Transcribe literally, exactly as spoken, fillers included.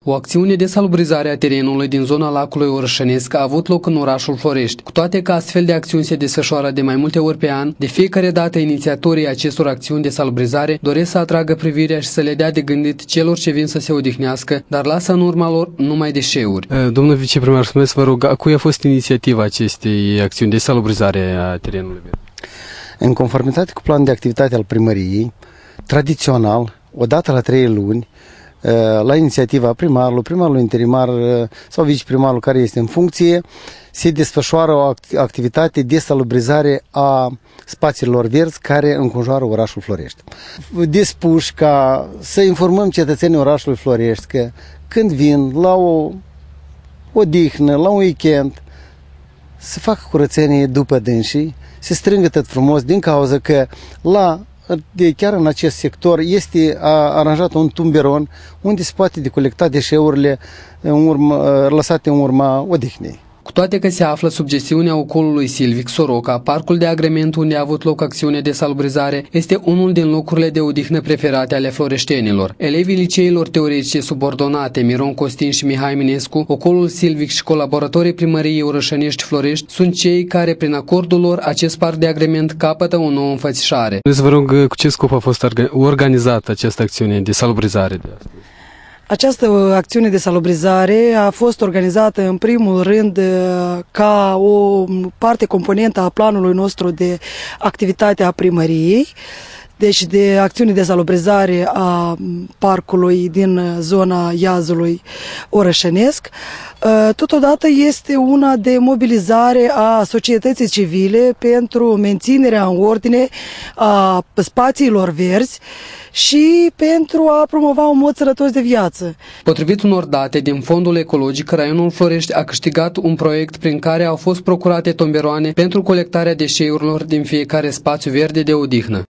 O acțiune de salubrizare a terenului din zona lacului Orășănesc a avut loc în orașul Florești. Cu toate că astfel de acțiuni se desfășoară de mai multe ori pe an, de fiecare dată inițiatorii acestor acțiuni de salubrizare doresc să atragă privirea și să le dea de gândit celor ce vin să se odihnească, dar lasă în urma lor numai deșeuri. Domnul viceprimar, să vă rog, a cui a fost inițiativa acestei acțiuni de salubrizare a terenului? În conformitate cu planul de activitate al primăriei, tradițional, odată la trei luni, la inițiativa primarului, primarul interimar sau viceprimarul care este în funcție, se desfășoară o activitate de salubrizare a spațiilor verzi care înconjoară orașul Florești. Dispuși ca să informăm cetățenii orașului Florești că când vin la o odihnă, la un weekend, să facă curățenie după dânsii, se strângă tot frumos din cauza că la De, chiar în acest sector este aranjat un tumberon unde se poate decolecta deșeurile în urma, lăsate în urma odihnei. Cu toate că se află sub gestiunea ocolului silvic Soroca, parcul de agrement unde a avut loc acțiune de salubrizare este unul din locurile de odihnă preferate ale floreștenilor. Elevii liceilor teoretice subordonate Miron Costin și Mihai Minescu, ocolul silvic și colaboratorii primăriei Orășănești Florești sunt cei care, prin acordul lor, acest parc de agrement capătă o nouă înfățișare. Vă rog, cu ce scop a fost organizată această acțiune de salubrizare de astăzi? Această acțiune de salubrizare a fost organizată în primul rând ca o parte componentă a planului nostru de activitate a primăriei, deci de acțiune de salubrizare a parcului din zona Iazului Orășănesc. Totodată este una de mobilizare a societății civile pentru menținerea în ordine a spațiilor verzi și pentru a promova un mod sănătos de viață. Potrivit unor date din Fondul Ecologic, raionul Florești a câștigat un proiect prin care au fost procurate tomberoane pentru colectarea deșeurilor din fiecare spațiu verde de odihnă.